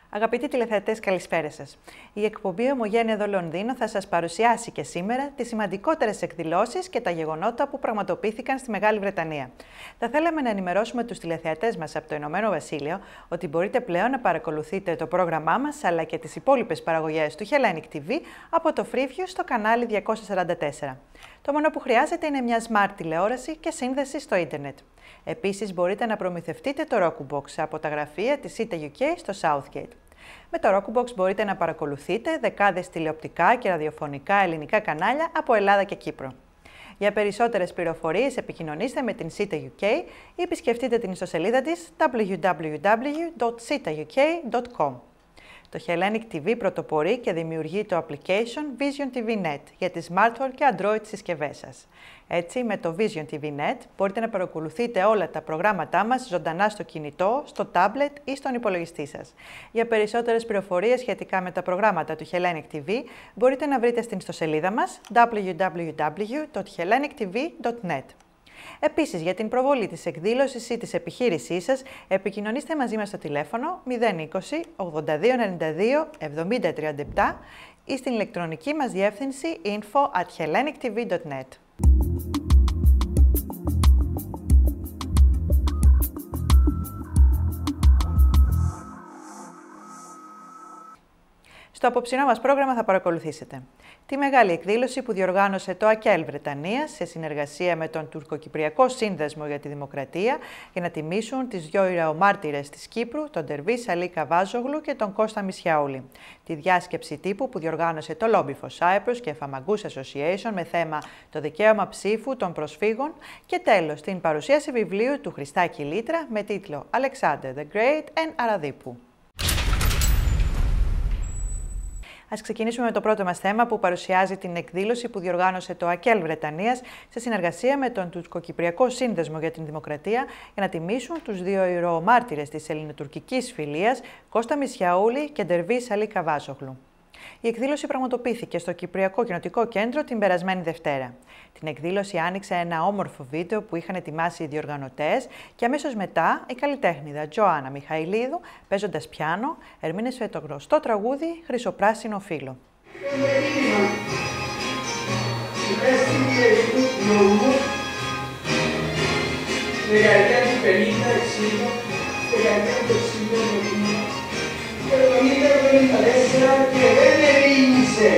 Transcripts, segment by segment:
Αγαπητοί τηλεθεατές, καλησπέρα σας. Η εκπομπή Ομογένεια εδώ Λονδίνο θα σας παρουσιάσει και σήμερα τις σημαντικότερες εκδηλώσεις και τα γεγονότα που πραγματοποιήθηκαν στη Μεγάλη Βρετανία. Θα θέλαμε να ενημερώσουμε τους τηλεθεατές μας από το Ηνωμένο Βασίλειο ότι μπορείτε πλέον να παρακολουθείτε το πρόγραμμά μας αλλά και τις υπόλοιπες παραγωγές του Hellenic TV από το Freeview στο κανάλι 244. Το μόνο που χρειάζεται είναι μια smart τηλεόραση και σύνδεση στο ίντερνετ. Επίσης, μπορείτε να προμηθευτείτε το Roku Box από τα γραφεία της Sita UK στο Southgate. Με το Roku Box μπορείτε να παρακολουθείτε δεκάδες τηλεοπτικά και ραδιοφωνικά ελληνικά κανάλια από Ελλάδα και Κύπρο. Για περισσότερες πληροφορίες επικοινωνήστε με την Sita UK ή επισκεφτείτε την ιστοσελίδα της www.sitauk.com. Το Hellenic TV πρωτοπορεί και δημιουργεί το application Vision TV Net για τις smartphone και Android συσκευές σας. Έτσι, με το Vision TV Net μπορείτε να παρακολουθείτε όλα τα προγράμματά μας ζωντανά στο κινητό, στο tablet ή στον υπολογιστή σας. Για περισσότερες πληροφορίες σχετικά με τα προγράμματα του Hellenic TV μπορείτε να βρείτε στην ιστοσελίδα μας www.hellenictv.net. Επίσης, για την προβολή της εκδήλωσης ή της επιχείρησής σας, επικοινωνήστε μαζί μας στο τηλέφωνο 020 8292 7037 ή στην ηλεκτρονική μας διεύθυνση info@hellenictv.net. Στο απόψινό μας πρόγραμμα θα παρακολουθήσετε τη μεγάλη εκδήλωση που διοργάνωσε το ΑΚΕΛ Βρετανίας σε συνεργασία με τον Τουρκοκυπριακό Σύνδεσμο για τη Δημοκρατία για να τιμήσουν τις δύο ηρωομάρτυρες της Κύπρου, τον Τερβί Αλή Καβάζογλου και τον Κώστα Μισιαούλη. Τη διάσκεψη τύπου που διοργάνωσε το Lobby for Cyprus και Famagus Association με θέμα το δικαίωμα ψήφου των προσφύγων και τέλος την παρουσίαση βιβλίου του Χριστάκη Λίτρα με τίτλο Alexander the Great and Αραδίπου. Ας ξεκινήσουμε με το πρώτο μας θέμα που παρουσιάζει την εκδήλωση που διοργάνωσε το ΑΚΕΛ Βρετανίας σε συνεργασία με τον Τουρκοκυπριακό Σύνδεσμο για την Δημοκρατία για να τιμήσουν τους δύο ηρωομάρτυρες της ελληνοτουρκικής φιλίας, Κώστα Μισιαούλη και Τερβί Αλή Καβάζογλου. Η εκδήλωση πραγματοποιήθηκε στο Κυπριακό Κοινοτικό Κέντρο την περασμένη Δευτέρα. Την εκδήλωση άνοιξε ένα όμορφο βίντεο που είχαν ετοιμάσει οι διοργανωτές και αμέσως μετά η καλλιτέχνηδα Τζοάννα Μιχαηλίδου, παίζοντας πιάνο, ερμήνευσε το γνωστό τραγούδι «Χρυσοπράσινο φύλλο». Και δεν ερήνησε.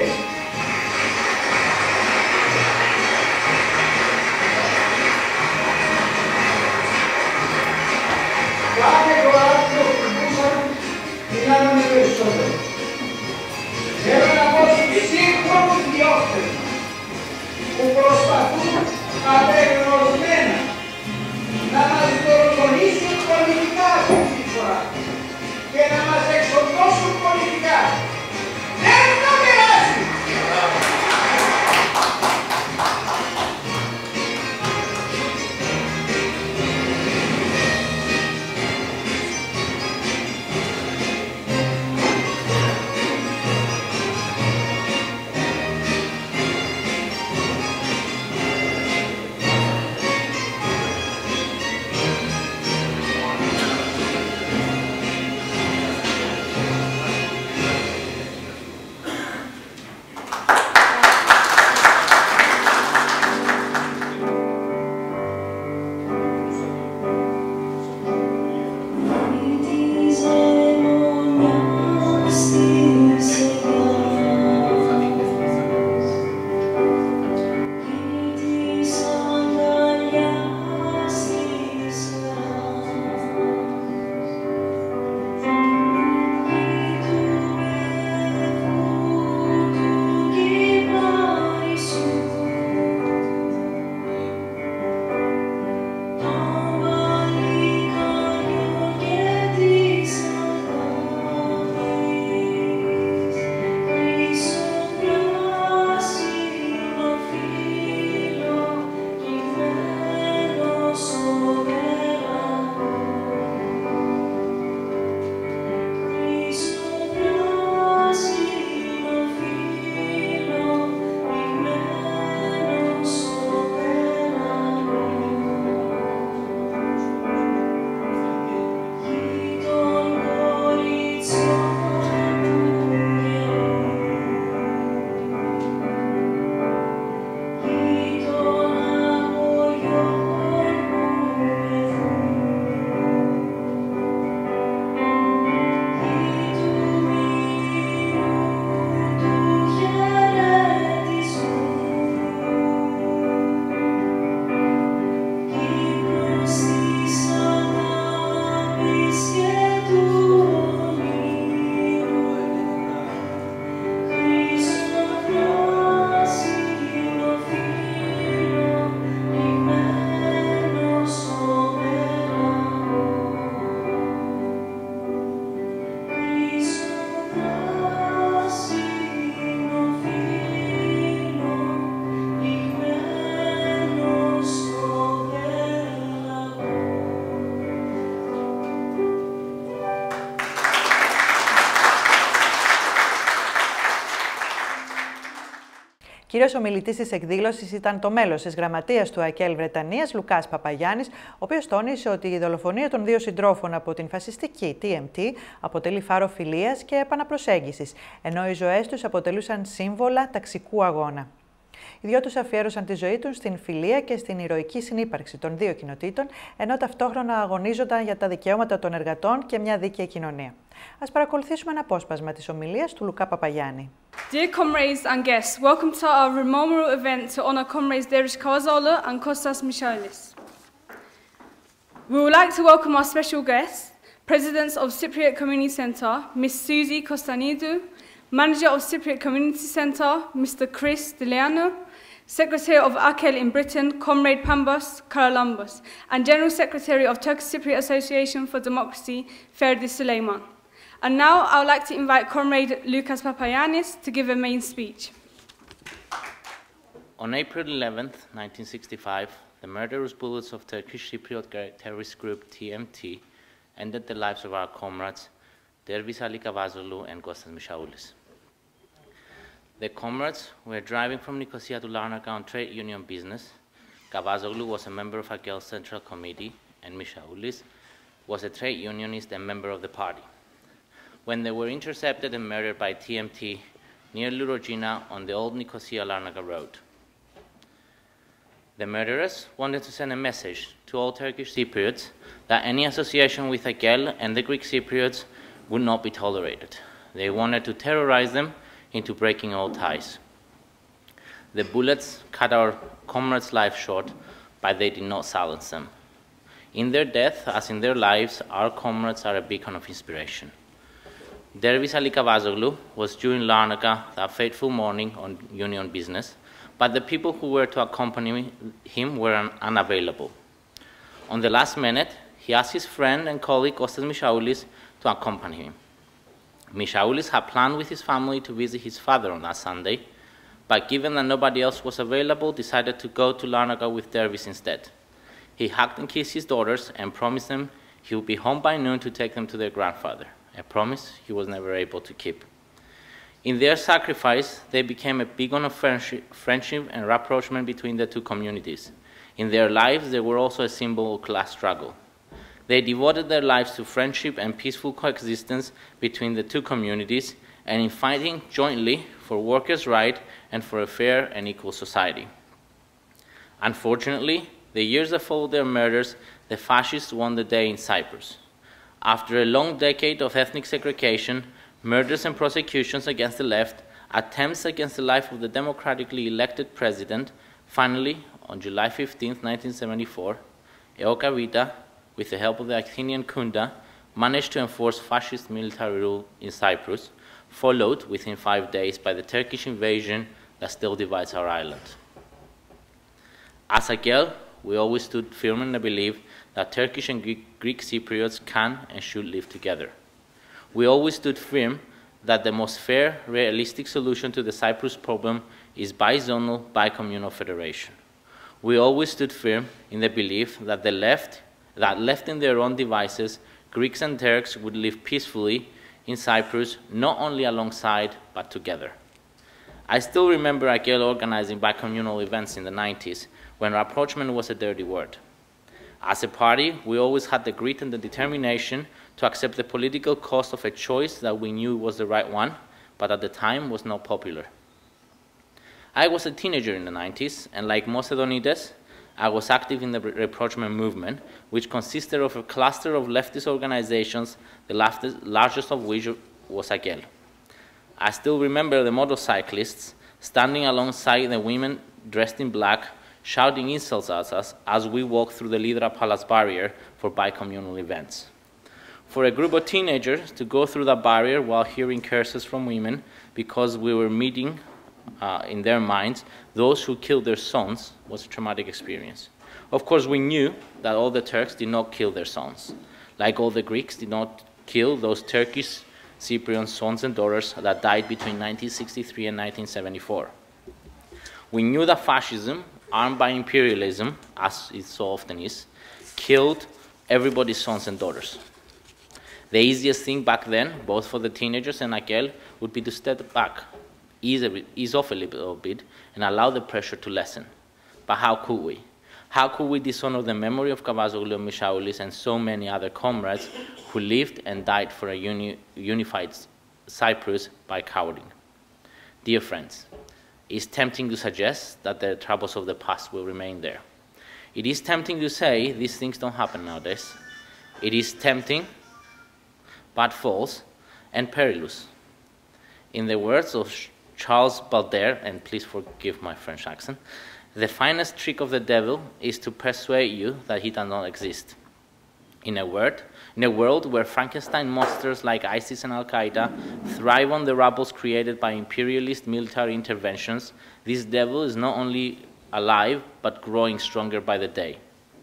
Κάθε κομμάτι που χτυπούσαν μιλάμε περισσότερο. Θέλω να πω στους σύγχρονους διώχτες που προσπαθούν απεγνωσμένα να μας δολοφονήσουν πολιτικά αυτή τη φορά και να μας εξοντώσουν πολιτικά. Δεν θα περάσει! Κύριος ομιλητής της εκδήλωσης ήταν το μέλος της γραμματείας του ΑΚΕΛ Βρετανίας, Λουκάς Παπαγιάννης, ο οποίος τόνισε ότι η δολοφονία των δύο συντρόφων από την φασιστική TMT αποτελεί φάρο φιλίας και επαναπροσέγγισης, ενώ οι ζωές τους αποτελούσαν σύμβολα ταξικού αγώνα. Οι δυο τους αφιέρωσαν τη ζωή τους στην φιλία και στην ηρωική συνύπαρξη των δύο κοινοτήτων, ενώ ταυτόχρονα αγωνίζονταν για τα δικαιώματα των εργατών και μια δίκαιη κοινωνία. Ας παρακολουθήσουμε ένα απόσπασμα της ομιλίας του Λουκά Παπαγιάννη. Dear comrades and guests, welcome to our memorial event to honor comrades Dervish Kawazoğlu and Kostas Michalis. We would like to welcome our special guests, Presidents of Cypriot Community Centre, Ms. Suzy Kostanidou, Manager of Cypriot Community Centre, Mr. Chris Deleanu, Secretary of AKEL in Britain, Comrade Pambos Karalambos, and General Secretary of Turkish Cypriot Association for Democracy, Ferdi Süleyman. And now I would like to invite Comrade Lukas Papagiannis to give a main speech. On April 11th, 1965, the murderous bullets of Turkish Cypriot terrorist group TMT ended the lives of our comrades Dervish Ali Kavazoğlu and Kostas Michalis. The comrades were driving from Nicosia to Larnaca on trade union business. Kavazoğlu was a member of AKEL's Central Committee, and Michalis was a trade unionist and member of the party. When they were intercepted and murdered by TMT near Lurogina on the old Nicosia-Larnaca road. The murderers wanted to send a message to all Turkish Cypriots that any association with AKEL and the Greek Cypriots would not be tolerated. They wanted to terrorize them into breaking all ties. The bullets cut our comrades' lives short, but they did not silence them. In their death, as in their lives, our comrades are a beacon of inspiration. Dervish Ali Kavazoğlu was due in Larnaca that fateful morning on union business, but the people who were to accompany him were unavailable. On the last minute, he asked his friend and colleague Kostas Michalis to accompany him. Michalis had planned with his family to visit his father on that Sunday, but given that nobody else was available, decided to go to Larnaca with Dervish instead. He hugged and kissed his daughters and promised them he would be home by noon to take them to their grandfather, a promise he was never able to keep. In their sacrifice, they became a beacon of friendship and rapprochement between the two communities. In their lives, they were also a symbol of class struggle. They devoted their lives to friendship and peaceful coexistence between the two communities and in fighting jointly for workers' rights and for a fair and equal society. Unfortunately, the years that followed their murders, the fascists won the day in Cyprus. After a long decade of ethnic segregation, murders and prosecutions against the left, attempts against the life of the democratically elected president, finally, on July 15, 1974, EOKA Vita, with the help of the Athenian junta, managed to enforce fascist military rule in Cyprus, followed within 5 days by the Turkish invasion that still divides our island. As AKEL, we always stood firm in the belief that Turkish and Greek Cypriots can and should live together. We always stood firm that the most fair, realistic solution to the Cyprus problem is bizonal, bicommunal federation. We always stood firm in the belief that left in their own devices, Greeks and Turks would live peacefully in Cyprus, not only alongside, but together. I still remember AKEL organizing bicommunal events in the 90s, when rapprochement was a dirty word. As a party, we always had the grit and the determination to accept the political cost of a choice that we knew was the right one, but at the time was not popular. I was a teenager in the 90s, and like most Edonites, I was active in the rapprochement movement, which consisted of a cluster of leftist organizations, the largest of which was AKEL. I still remember the motorcyclists standing alongside the women dressed in black, shouting insults at us as we walked through the Lydra Palace barrier for bicommunal events. For a group of teenagers to go through that barrier while hearing curses from women because we were meeting in their minds those who killed their sons was a traumatic experience. Of course, we knew that all the Turks did not kill their sons. Like all the Greeks did not kill those Turkish Cypriot sons and daughters that died between 1963 and 1974. We knew that fascism, armed by imperialism, as it so often is, killed everybody's sons and daughters. The easiest thing back then, both for the teenagers and AKEL, would be to step back ease off a little bit and allow the pressure to lessen. But how could we? How could we dishonor the memory of Kavazoglu and Michaoulis and so many other comrades who lived and died for a unified Cyprus by cowarding? Dear friends, it is tempting to suggest that the troubles of the past will remain there. It is tempting to say these things don't happen nowadays. It is tempting, but false and perilous. In the words of Charles Baudelaire, and please forgive my French accent, the finest trick of the devil is to persuade you that he does not exist. In a world where Frankenstein monsters like ISIS and Al-Qaeda thrive on the rubbles created by imperialist military interventions, this devil is not only alive, but growing stronger by the day.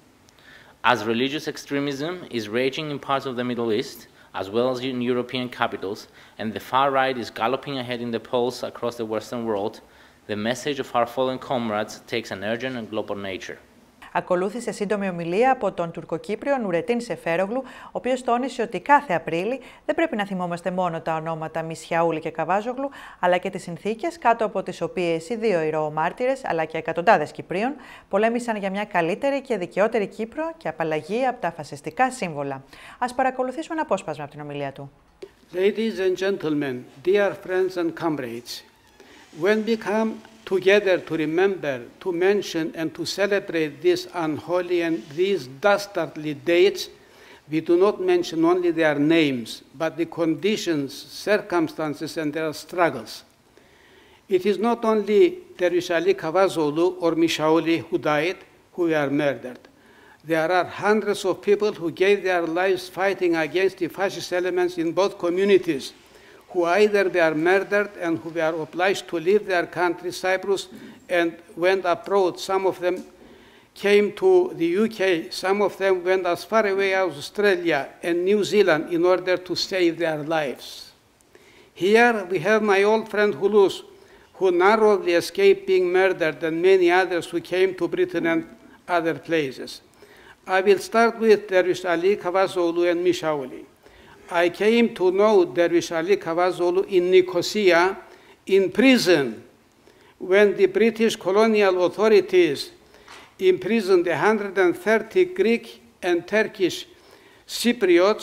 As religious extremism is raging in parts of the Middle East, as well as in European capitals, and the far right is galloping ahead in the polls across the Western world, the message of our fallen comrades takes an urgent and global nature. Ακολούθησε σύντομη ομιλία από τον Τουρκοκύπριο Νουρετίν Σεφέρογλου, ο οποίος τόνισε ότι κάθε Απρίλη δεν πρέπει να θυμόμαστε μόνο τα ονόματα Μισιαούλη και Καβάζογλου, αλλά και τις συνθήκες κάτω από τις οποίες οι δύο ηρωομάρτυρες, αλλά και εκατοντάδες Κυπρίων, πολέμησαν για μια καλύτερη και δικαιότερη Κύπρο και απαλλαγή από τα φασιστικά σύμβολα. Ας παρακολουθήσουμε ένα απόσπασμα από την ομιλία του. Ladies and gentlemen, dear friends and comrades, when we come together to remember, to mention, and to celebrate these unholy and these dastardly dates, we do not mention only their names, but the conditions, circumstances, and their struggles. It is not only Dervish Ali Kavazoglu or Michaouli who died, who were murdered. There are hundreds of people who gave their lives fighting against the fascist elements in both communities, who either were murdered and who were obliged to leave their country, Cyprus, and went abroad. Some of them came to the UK, some of them went as far away as Australia and New Zealand in order to save their lives. Here we have my old friend Hulus, who narrowly escaped being murdered, and many others who came to Britain and other places. I will start with Dervish Ali Kavazoglu and Michaouli. I came to know Dervish Ali Kavazoglu in Nicosia in prison when the British colonial authorities imprisoned 130 Greek and Turkish Cypriots.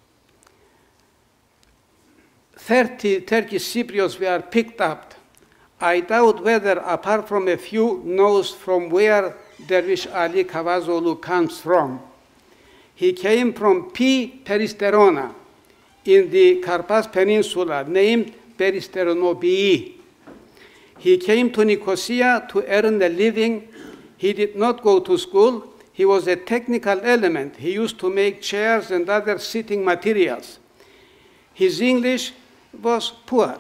30 Turkish Cypriots were picked up. I doubt whether, apart from a few, knows from where Dervish Ali Kavazoglu comes from. He came from P. Peristerona in the Karpas Peninsula, named Peristeronobii. He came to Nicosia to earn a living. He did not go to school. He was a technical element. He used to make chairs and other sitting materials. His English was poor.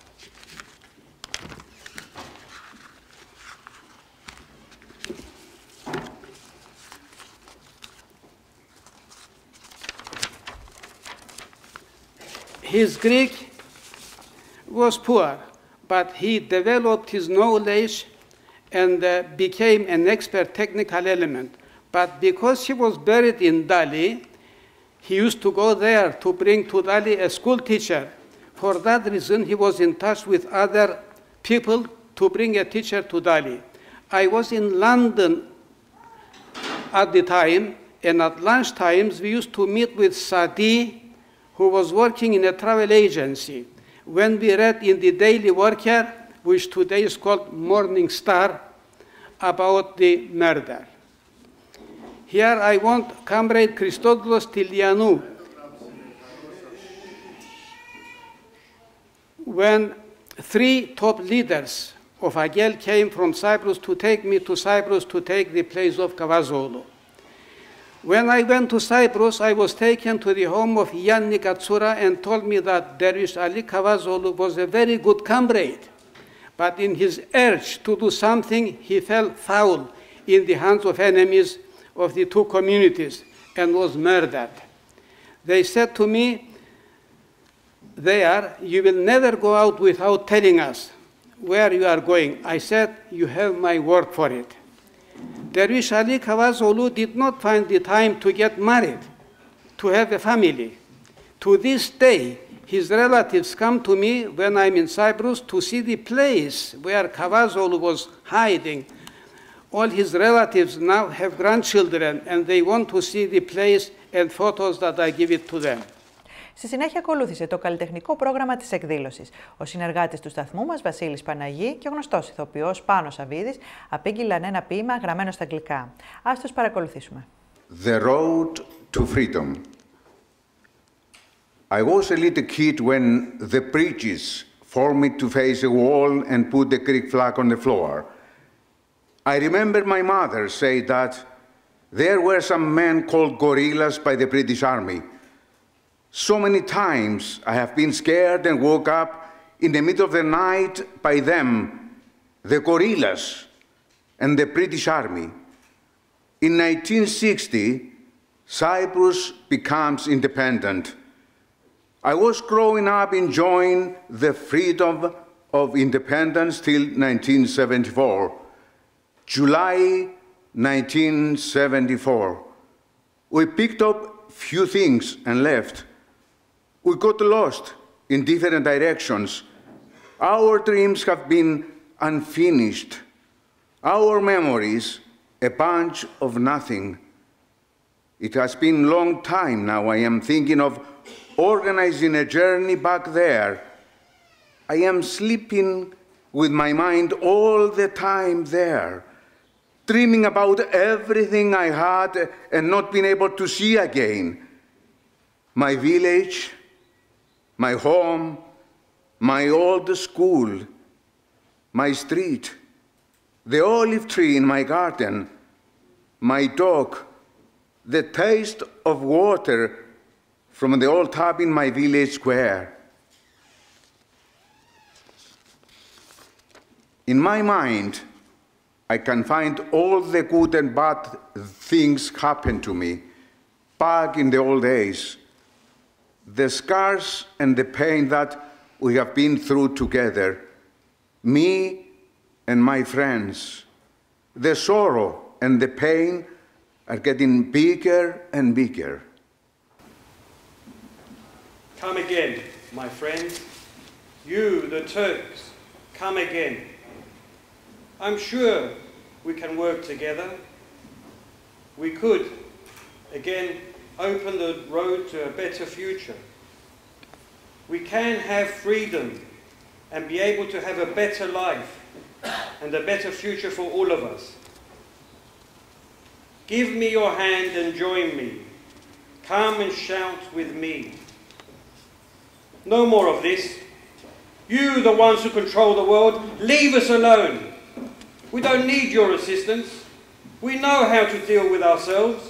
His Greek was poor, but he developed his knowledge and became an expert technical element. But because he was buried in Dali, he used to go there to bring to Dali a school teacher. For that reason, he was in touch with other people to bring a teacher to Dali. I was in London at the time, and at lunch times, we used to meet with Sadi, who was working in a travel agency. When we read in the Daily Worker, which today is called Morning Star, about the murder. Here I want Comrade Christodoulos Tilianou. When 3 top leaders of AGEL came from Cyprus to take me to Cyprus to take the place of Kavazoglu. When I went to Cyprus, I was taken to the home of Yanni Katsura and told me that Dervish Ali Kavazoglu was a very good comrade. But in his urge to do something, he fell foul in the hands of enemies of the 2 communities and was murdered. They said to me, there, you will never go out without telling us where you are going. I said, you have my word for it. Dervish Ali Kavazoglu did not find the time to get married, to have a family. To this day, his relatives come to me when I'm in Cyprus to see the place where Kavazolu was hiding. All his relatives now have grandchildren and they want to see the place and photos that I give it to them. Στη συνέχεια ακολούθησε το καλλιτεχνικό πρόγραμμα της εκδήλωσης. Ο συνεργάτης του σταθμού μας, Βασίλης Παναγή, και ο γνωστός ηθοποιός Πάνος Αβίδης απήγγειλαν ένα ποίημα γραμμένο στα αγγλικά. Ας τους παρακολουθήσουμε. The Road to Freedom. I was a little kid when the preachers forced me to face a wall and put the Greek flag on the floor. I remember my mother say that there were some men called gorillas by the British Army. So many times I have been scared and woke up in the middle of the night by them, the gorillas and the British Army. In 1960, Cyprus becomes independent. I was growing up enjoying the freedom of independence till 1974. July 1974. We picked up few things and left. We got lost in different directions. Our dreams have been unfinished. Our memories, a bunch of nothing. It has been a long time now. I am thinking of organizing a journey back there. I am sleeping with my mind all the time there, dreaming about everything I had and not being able to see again. My village, my home, my old school, my street, the olive tree in my garden, my dog, the taste of water from the old tap in my village square. In my mind, I can find all the good and bad things happen to me back in the old days. The scars and the pain that we have been through together, me and my friends. The sorrow and the pain are getting bigger and bigger. Come again, my friends. You, the Turks, come again. I'm sure we can work together. We could, again, open the road to a better future. We can have freedom and be able to have a better life and a better future for all of us. Give me your hand and join me. Come and shout with me. No more of this. You, the ones who control the world, leave us alone. We don't need your assistance. We know how to deal with ourselves.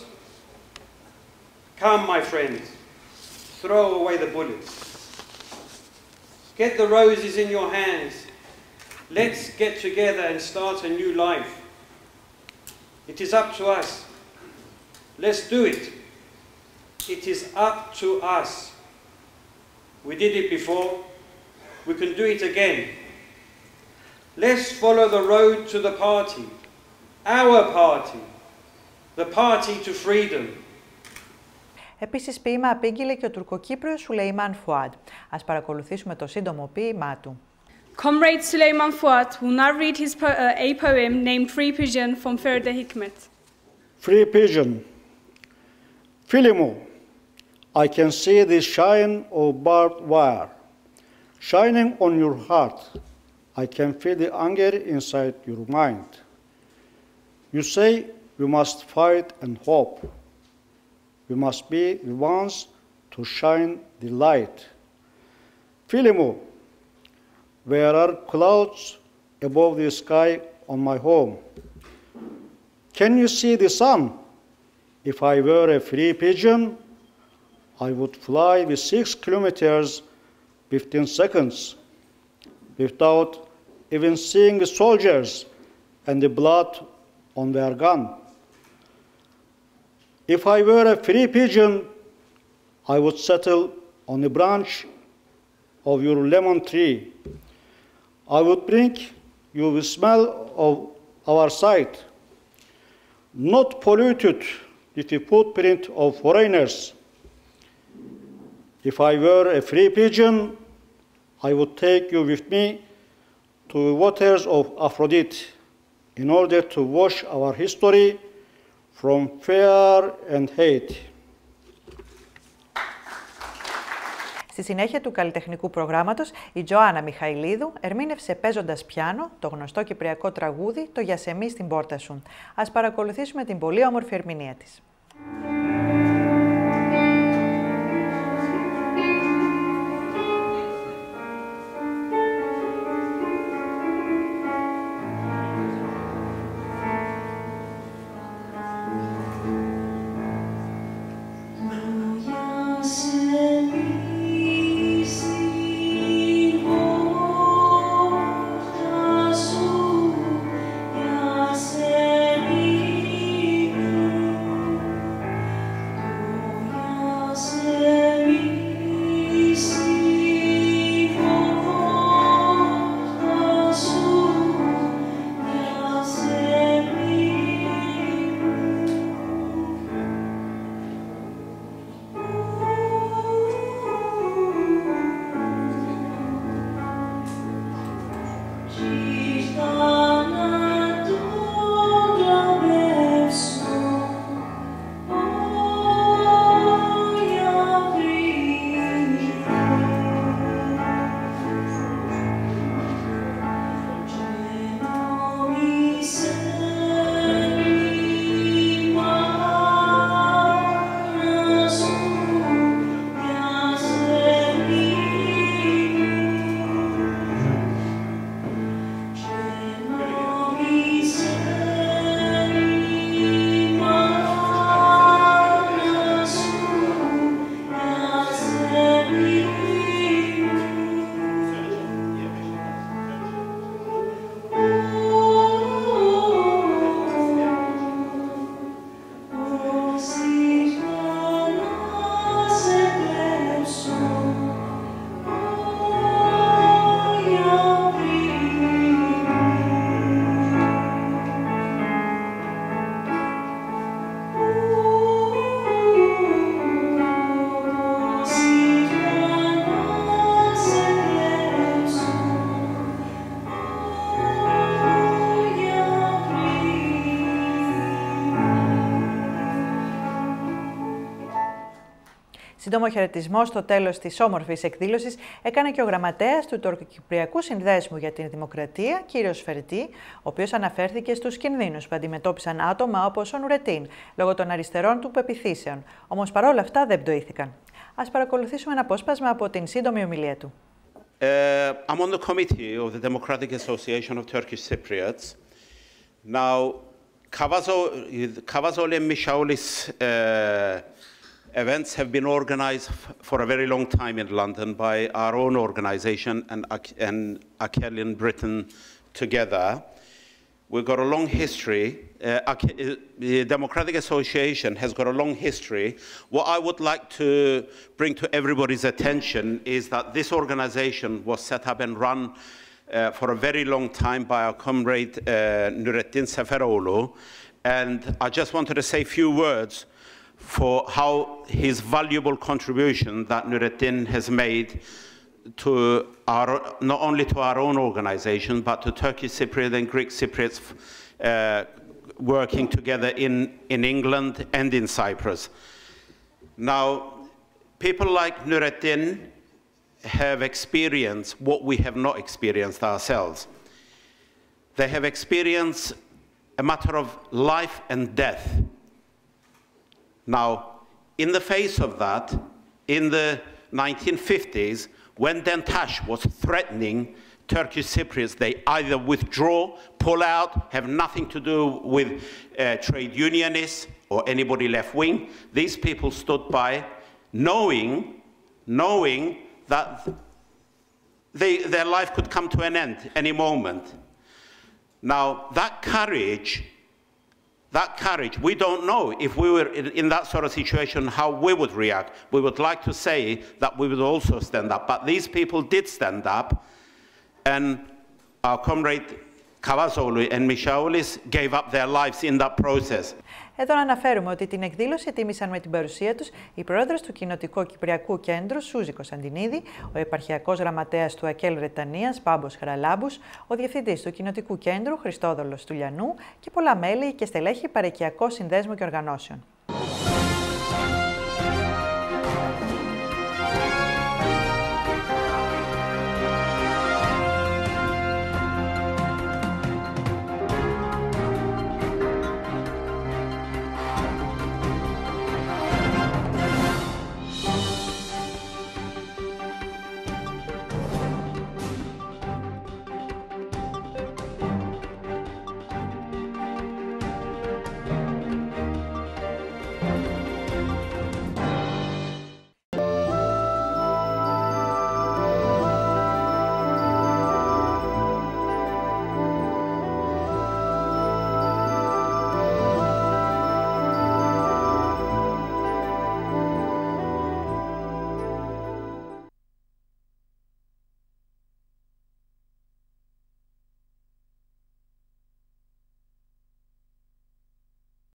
Come, my friends, throw away the bullets. Get the roses in your hands. Let's get together and start a new life. It is up to us. Let's do it. It is up to us. We did it before. We can do it again. Let's follow the road to the party. Our party. The party to freedom. Επίσης, ποίημα απήγγειλε και ο Τουρκοκύπριος Σουλεϊμάν Φουάντ. Ας παρακολουθήσουμε το σύντομο ποίημά του. Comrade Süleyman Fuat will now read a poem named Free Pigeon from Feride Hikmet. Free Pigeon. Philimo, I can see the shine of barbed wire shining on your heart. I can feel the anger inside your mind. You say we must fight and hope. We must be the ones to shine the light. Philimo, there are clouds above the sky on my home. Can you see the sun? If I were a free pigeon, I would fly with 6 kilometers 15 seconds without even seeing the soldiers and the blood on their gun. If I were a free pigeon, I would settle on a branch of your lemon tree. I would bring you the smell of our site, not polluted with the footprint of foreigners. If I were a free pigeon, I would take you with me to the waters of Aphrodite in order to wash our history from fear and hate. Στη συνέχεια του καλλιτεχνικού προγράμματος, η Τζοάννα Μιχαηλίδου ερμήνευσε παίζοντας πιάνο το γνωστό κυπριακό τραγούδι «Το Γιασεμί στην πόρτα σου». Ας παρακολουθήσουμε την πολύ όμορφη ερμηνεία της. Σύντομο χαιρετισμό στο τέλος της όμορφης εκδήλωσης έκανε και ο γραμματέας του Τουρκοκυπριακού Συνδέσμου για την Δημοκρατία, κ. Φερτή, ο οποίος αναφέρθηκε στους κινδύνους που αντιμετώπισαν άτομα όπως ο Νουρετίν, λόγω των αριστερών του πεποιθήσεων. Όμως παρόλα αυτά δεν πτωήθηκαν. Ας παρακολουθήσουμε ένα απόσπασμα από την σύντομη ομιλία του. I'm on the committee of the Democratic Association of Turkish Cypriots. Now, Kavazoli and Mishaolis events have been organized for a very long time in London by our own organization and Akel in Britain together. We've got a long history. The Democratic Association has got a long history. What I would like to bring to everybody's attention is that this organization was set up and run for a very long time by our comrade Nurettin Seferoğlu. And I just wanted to say a few words for how his valuable contribution that Nurettin has made to not only to our own organization, but to Turkish Cypriot and Greek Cypriots working together in England and in Cyprus. Now, people like Nurettin have experienced what we have not experienced ourselves. They have experienced a matter of life and death. Now, in the face of that, in the 1950s, when Denktash was threatening Turkish Cypriots, they either withdraw, pull out, have nothing to do with trade unionists or anybody left-wing. These people stood by, knowing that their life could come to an end any moment. Now, that courage, we don't know if we were in that sort of situation, how we would react. We would like to say that we would also stand up, but these people did stand up, and our comrade Kavazolu and Mishaolis gave up their lives in that process. Εδώ να αναφέρουμε ότι την εκδήλωση τίμησαν με την παρουσία τους η πρόεδρος του Κοινοτικού Κυπριακού Κέντρου Σούζη Κωνσταντινίδη, ο επαρχιακός γραμματέας του ΑΚΕΛ Βρετανίας Πάμπος Χαραλάμπους, ο διευθυντής του Κοινοτικού Κέντρου Χριστόδωλος Τουλιανού και πολλά μέλη και στελέχη παροικιακών συνδέσμων και οργανώσεων.